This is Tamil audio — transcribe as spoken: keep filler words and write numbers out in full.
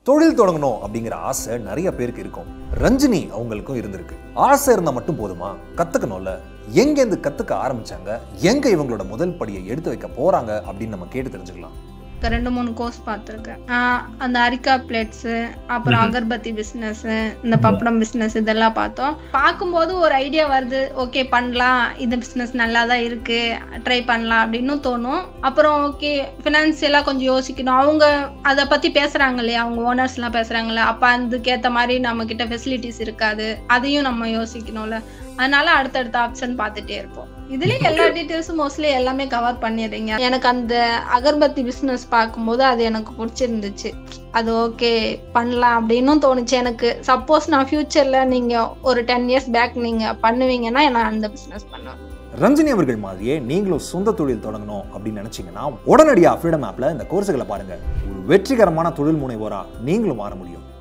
தொழில் தொடங்கணும் அப்படிங்கிற ஆசை நிறைய பேருக்கு இருக்கும். ரஞ்சினி அவங்களுக்கும் இருந்திருக்கு. ஆசை இருந்தா மட்டும் போதுமா? கத்துக்கணும்ல. எங்கேருந்து கத்துக்க ஆரம்பிச்சாங்க, எங்க இவங்களோட முதல் படியை எடுத்து வைக்க போறாங்க அப்படின்னு நம்ம கேட்டு தெரிஞ்சுக்கலாம். ரெண்டு மூணு கோர்ஸ் பார்த்துருக்கேன். அந்த அரிக்கா பிளேட்ஸு, அப்புறம் அகர்பத்தி பிஸ்னஸ், இந்த பப்படம் பிஸ்னஸ் இதெல்லாம் பார்த்தோம். பார்க்கும்போது ஒரு ஐடியா வருது, ஓகே பண்ணலாம், இந்த பிஸ்னஸ் நல்லா தான் இருக்கு, ட்ரை பண்ணலாம் அப்படின்னு தோணும். அப்புறம் ஓகே ஃபினான்சியலாக கொஞ்சம் யோசிக்கணும். அவங்க அதை பற்றி பேசுகிறாங்க இல்லையா, அவங்க ஓனர்ஸ்லாம் பேசுகிறாங்களே, அப்போ அதுக்கேற்ற மாதிரி நம்மக்கிட்ட ஃபெசிலிட்டிஸ் இருக்காது, அதையும் நம்ம யோசிக்கணும்ல. அதனால அடுத்தடுத்த ஆப்ஷன் பார்த்துட்டே இருப்போம். இதுலயும் எல்லா டீட்டெயில்ஸும் மோஸ்ட்லி எல்லாமே கவர் பண்ணிடுறீங்க. எனக்கு அந்த அகர்பத்தி பிஸ்னஸ் பார்க்கும்போது அது எனக்கு பிடிச்சிருந்துச்சு. அது ஓகே பண்ணலாம் அப்படின்னு தோணுச்சு எனக்கு. சப்போஸ் நான் ஃபியூச்சர்ல நீங்க ஒரு டென் இயர்ஸ் பேக் நீங்க பண்ணுவீங்கன்னா நான் அந்த பிஸ்னஸ் பண்ணுவேன். ரஞ்சினி அவர்கள் மாதிரியே நீங்களும் சொந்த தொழில் தொடங்கணும் அப்படின்னு நினைச்சீங்கன்னா உடனடியாக ஃப்ரீடம் ஆப்ல இந்த கோர்ஸுகளை பாருங்க. ஒரு வெற்றிகரமான தொழில் முனைவோரா நீங்களும் மாற முடியும்.